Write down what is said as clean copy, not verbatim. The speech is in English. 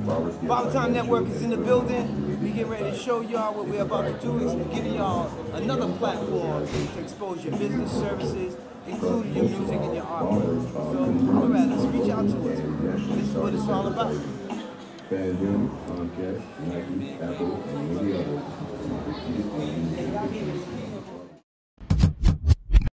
Barber Time Network is in the building. We get ready to show y'all what we're about to do. Is giving y'all another platform to expose your business services, including your music and your artwork. So, all right, let's reach out to us. This is what it's all about. FanDuel, Comcast, Nike, Apple, and many others.